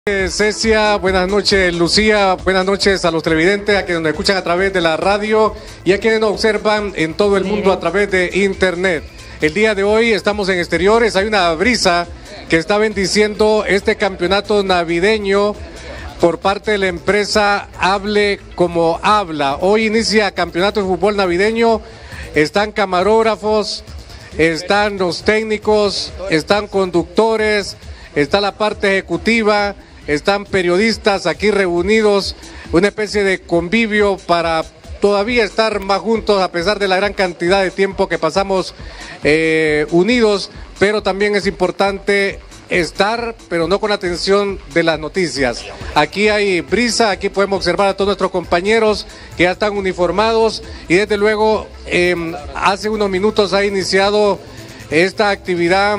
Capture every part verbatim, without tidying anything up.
Cecia, buenas noches Lucía, buenas noches a los televidentes, a quienes nos escuchan a través de la radio y a quienes nos observan en todo el mundo a través de internet. El día de hoy estamos en exteriores, hay una brisa que está bendiciendo este campeonato navideño por parte de la empresa Hable Como Habla. Hoy inicia campeonato de fútbol navideño, están camarógrafos, están los técnicos, están conductores, está la parte ejecutiva, están periodistas aquí reunidos, una especie de convivio para todavía estar más juntos a pesar de la gran cantidad de tiempo que pasamos eh, unidos, pero también es importante estar, pero no con la atención de las noticias. Aquí hay brisa, aquí podemos observar a todos nuestros compañeros que ya están uniformados y desde luego eh, hace unos minutos ha iniciado esta actividad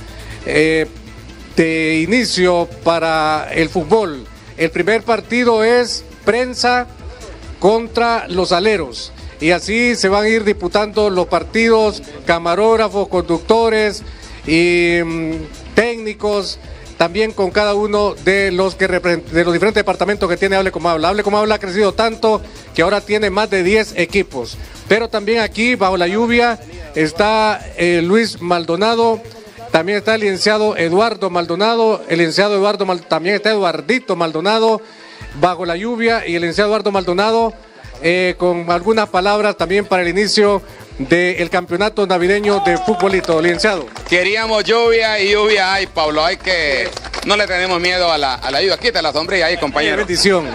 eh, de inicio para el fútbol. El primer partido es Prensa contra los Aleros y así se van a ir disputando los partidos, camarógrafos, conductores y mmm, técnicos, también con cada uno de los que de los diferentes departamentos que tiene Hable Como Habla. Hable Como Habla ha crecido tanto que ahora tiene más de diez equipos, pero también aquí bajo la lluvia está eh, Luis Maldonado. También está el licenciado Eduardo Maldonado, el licenciado Eduardo Mal, también está Eduardito Maldonado bajo la lluvia y el licenciado Eduardo Maldonado eh, con algunas palabras también para el inicio del campeonato navideño de futbolito. Licenciado. Queríamos lluvia y lluvia hay, Pablo, hay que, no le tenemos miedo a la, a la lluvia. Quita la sombrilla ahí, compañero. Bendición.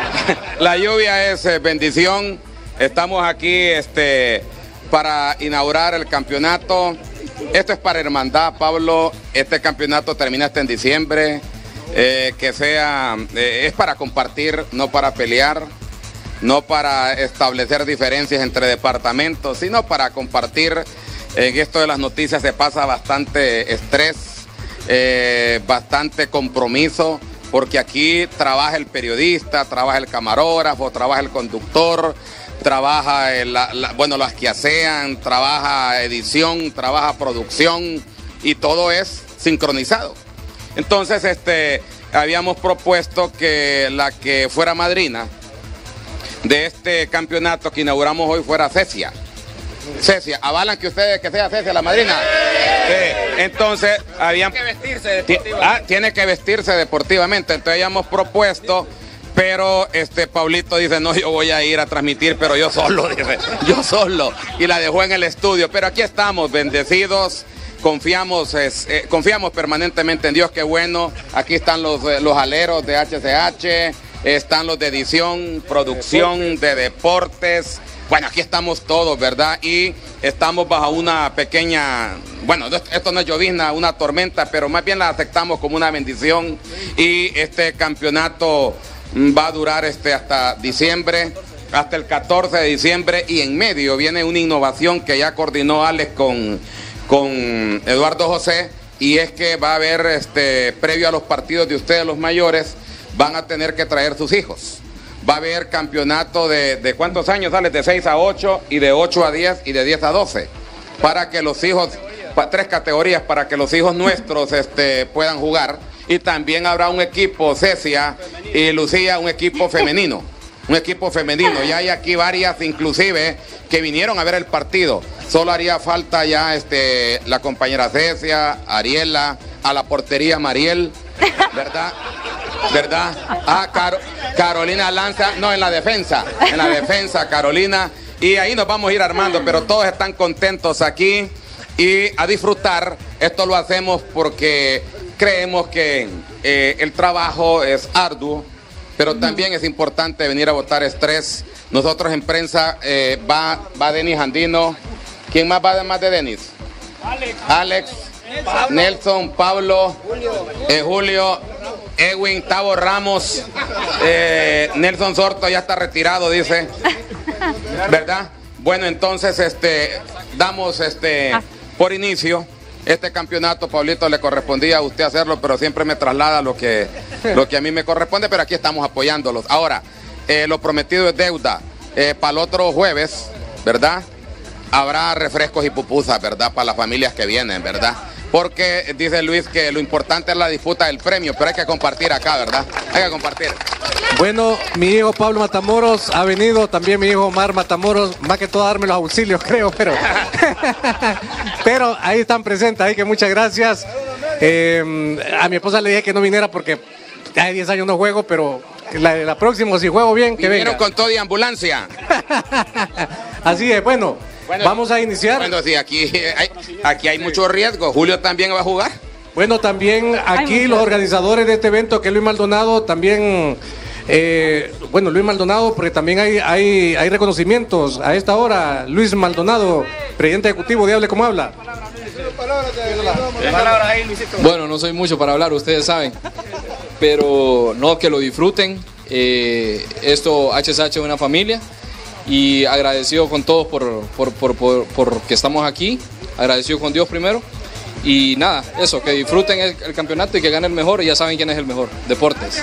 La lluvia es eh, bendición. Estamos aquí este, para inaugurar el campeonato. Esto es para hermandad, Pablo. Este campeonato termina hasta en diciembre. Eh, que sea, eh, es para compartir, no para pelear, no para establecer diferencias entre departamentos, sino para compartir. En esto de las noticias se pasa bastante estrés, eh, bastante compromiso, porque aquí trabaja el periodista, trabaja el camarógrafo, trabaja el conductor, trabaja, el, la, la, bueno, las que asean, trabaja edición, trabaja producción y todo es sincronizado. Entonces, este, habíamos propuesto que la que fuera madrina de este campeonato que inauguramos hoy fuera Cecia. Cecia, ¿avalan que ustedes que sea Cecia la madrina? Sí. Entonces, habían... Tiene que vestirse deportivamente. Ah, tiene que vestirse deportivamente. Entonces, habíamos propuesto... Pero este Pablito dice, no, yo voy a ir a transmitir, pero yo solo, dice, yo solo. Y la dejó en el estudio. Pero aquí estamos, bendecidos, confiamos, es, eh, confiamos permanentemente en Dios, qué bueno. Aquí están los, eh, los aleros de H C H, están los de edición, producción, de deportes. Bueno, aquí estamos todos, ¿verdad? Y estamos bajo una pequeña, bueno, esto no es llovizna, una tormenta, pero más bien la aceptamos como una bendición. Y este campeonato va a durar este hasta diciembre, hasta el catorce de diciembre, y en medio viene una innovación que ya coordinó Alex con, con Eduardo José, y es que va a haber, este, previo a los partidos de ustedes los mayores, van a tener que traer sus hijos. Va a haber campeonato de, de ¿cuántos años, Alex? De seis a ocho, y de ocho a diez, y de diez a doce, para que los hijos, pa, tres categorías, para que los hijos nuestros este, puedan jugar. Y también habrá un equipo, Cecia y Lucía, un equipo femenino, un equipo femenino. Ya hay aquí varias, inclusive, que vinieron a ver el partido. Solo haría falta ya este, la compañera Cecia, Ariela, a la portería Mariel, ¿verdad? ¿Verdad? Ah, Car Carolina Lanza, no, en la defensa, en la defensa, Carolina. Y ahí nos vamos a ir armando, pero todos están contentos aquí y a disfrutar. Esto lo hacemos porque creemos que eh, el trabajo es arduo, pero también es importante venir a botar estrés. Nosotros en prensa eh, va, va Denis Andino. ¿Quién más va además de Denis? Alex. Alex, Pablo. Nelson, Pablo, Julio, eh, Julio Edwin, Tavo Ramos, eh, Nelson Sorto ya está retirado, dice. ¿Verdad? Bueno, entonces este, damos este, por inicio este campeonato. Pablito, le correspondía a usted hacerlo, pero siempre me traslada lo que, lo que a mí me corresponde, pero aquí estamos apoyándolos. Ahora, eh, lo prometido es deuda. Eh, para el otro jueves, ¿verdad? Habrá refrescos y pupusas, ¿verdad? Para las familias que vienen, ¿verdad? porque dice Luis que lo importante es la disputa del premio, pero hay que compartir acá, ¿verdad? Hay que compartir. Bueno, mi hijo Pablo Matamoros ha venido, también mi hijo Omar Matamoros, más que todo a darme los auxilios, creo, pero, pero ahí están presentes, ahí que muchas gracias. Eh, a mi esposa le dije que no viniera porque hace diez años no juego, pero la, la próxima, si juego bien, que Vinieron venga. con todo y ambulancia. Así es, bueno, bueno, vamos a iniciar. Bueno, sí, aquí hay, aquí hay mucho riesgo. Julio también va a jugar. Bueno, también aquí los organizadores de este evento, que es Luis Maldonado, también, eh, bueno, Luis Maldonado, porque también hay, hay, hay reconocimientos a esta hora. Luis Maldonado, presidente ejecutivo de Hable Como Habla. Bueno, no soy mucho para hablar, ustedes saben, pero no, que lo disfruten. Eh, esto, H S H es una familia y agradecido con todos por, por, por, por, por que estamos aquí, agradecido con Dios primero. Y nada, eso, que disfruten el, el campeonato y que gane el mejor, y ya saben quién es el mejor. Deportes.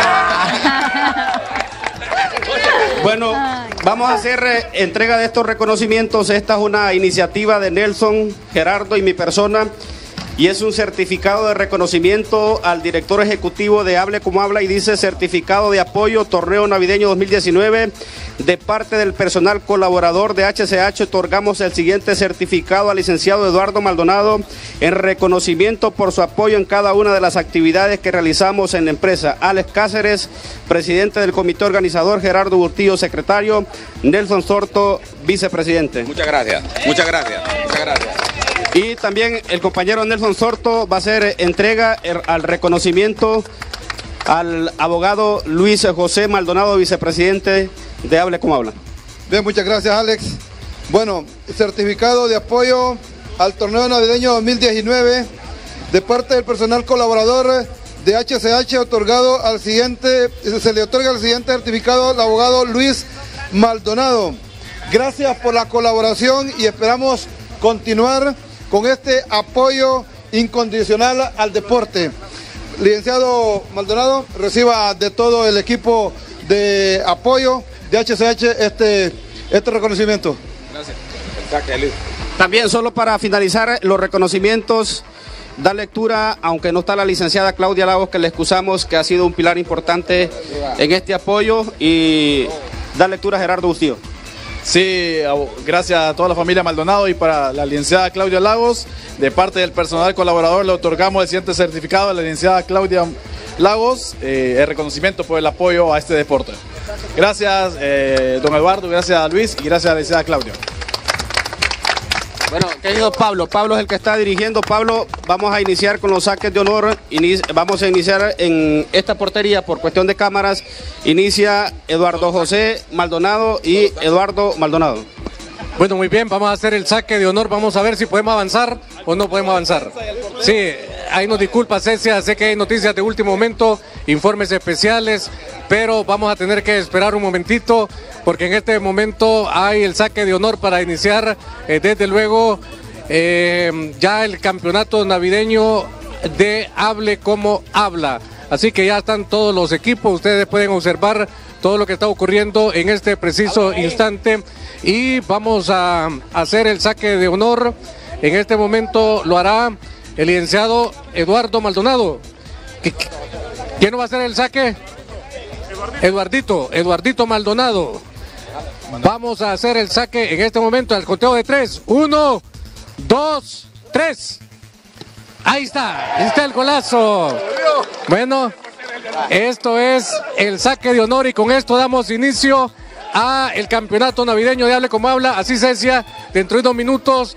Bueno, vamos a hacer eh, entrega de estos reconocimientos. Esta es una iniciativa de Nelson, Gerardo y mi persona, y es un certificado de reconocimiento al director ejecutivo de Hable Como Habla, y dice: certificado de apoyo torneo navideño dos mil diecinueve de parte del personal colaborador de H C H. Otorgamos el siguiente certificado al licenciado Eduardo Maldonado en reconocimiento por su apoyo en cada una de las actividades que realizamos en la empresa. Alex Cáceres, presidente del comité organizador; Gerardo Burtillo, secretario; Nelson Sorto, vicepresidente. Muchas gracias, muchas gracias, muchas gracias. Y también el compañero Nelson Sorto va a hacer entrega al reconocimiento al abogado Luis José Maldonado, vicepresidente de Hable Como Habla. Bien, muchas gracias, Alex. Bueno, certificado de apoyo al torneo navideño dos mil diecinueve de parte del personal colaborador de H C H, otorgado al siguiente, se le otorga el siguiente certificado al abogado Luis Maldonado. Gracias por la colaboración y esperamos continuar con este apoyo incondicional al deporte. Licenciado Maldonado, reciba de todo el equipo de apoyo de H C H este, este reconocimiento. Gracias. También, solo para finalizar los reconocimientos, da lectura, aunque no está la licenciada Claudia Lagos, que le excusamos, que ha sido un pilar importante en este apoyo, y da lectura a Gerardo Bustillo. Sí, gracias a toda la familia Maldonado y para la licenciada Claudia Lagos. De parte del personal colaborador le otorgamos el siguiente certificado a la licenciada Claudia Lagos, eh, el reconocimiento por el apoyo a este deporte. Gracias, eh, don Eduardo, gracias a Luis y gracias a la licenciada Claudia. Bueno, querido Pablo, Pablo es el que está dirigiendo. Pablo, vamos a iniciar con los saques de honor. Inici vamos a iniciar en esta portería por cuestión de cámaras. Inicia Eduardo José Maldonado y Eduardo Maldonado. Bueno, muy bien, vamos a hacer el saque de honor. Vamos a ver si podemos avanzar o no podemos avanzar. Sí, ahí nos disculpa Cecia, sé que hay noticias de último momento, informes especiales, pero vamos a tener que esperar un momentito porque en este momento hay el saque de honor para iniciar, eh, desde luego, eh, ya el campeonato navideño de Hable Como Habla. Así que ya están todos los equipos, ustedes pueden observar todo lo que está ocurriendo en este preciso instante y vamos a hacer el saque de honor. En este momento lo hará el licenciado Eduardo Maldonado. ¿Quién no va a hacer el saque? Eduardito, Eduardito Maldonado. Vamos a hacer el saque en este momento al conteo de tres. Uno, dos, tres. Ahí está, ahí está el golazo. Bueno, esto es el saque de honor y con esto damos inicio a el campeonato navideño de Hable Como Habla. Así se decía, dentro de unos minutos,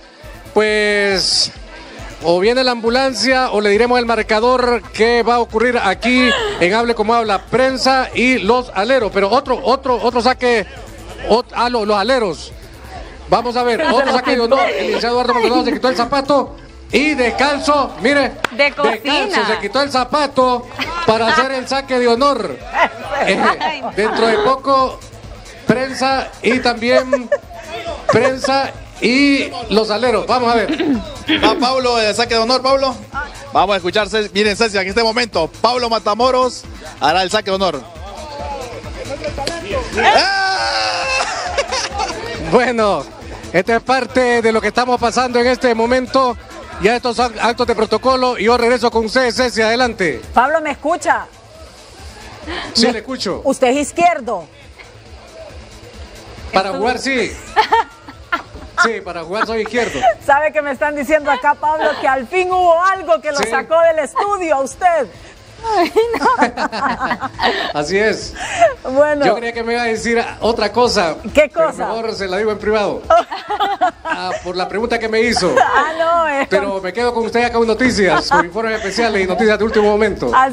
pues o viene la ambulancia o le diremos el marcador que va a ocurrir aquí en Hable Como Habla, prensa y los aleros. Pero otro, otro, otro saque ot, a los, los aleros. Vamos a ver, otro saque de honor. El licenciado Eduardo Maldonado se quitó el zapato y de calzo, mire, de, de calzo se quitó el zapato para hacer el saque de honor. Eh, dentro de poco, prensa y también prensa y los aleros. Vamos a ver. Va Pablo, el saque de honor, Pablo. Vamos a escuchar, miren, Cecia, en este momento, Pablo Matamoros hará el saque de honor. Bueno, esta es parte de lo que estamos pasando en este momento. ya estos actos de protocolo y yo regreso con ustedes, Ceci, adelante. Pablo, ¿me escucha? Sí, ¿Me... le escucho. ¿Usted es izquierdo? Para jugar, sí. Sí, para jugar soy izquierdo. ¿Sabe que me están diciendo acá, Pablo, que al fin hubo algo que lo sí. sacó del estudio a usted? Ay, no. Así es. Bueno. Yo creía que me iba a decir otra cosa. ¿Qué cosa? Pero mejor se la digo en privado. Ah, por la pregunta que me hizo. Ah, no. Eh. Pero me quedo con usted acá con noticias, con informes especiales y noticias de último momento. Así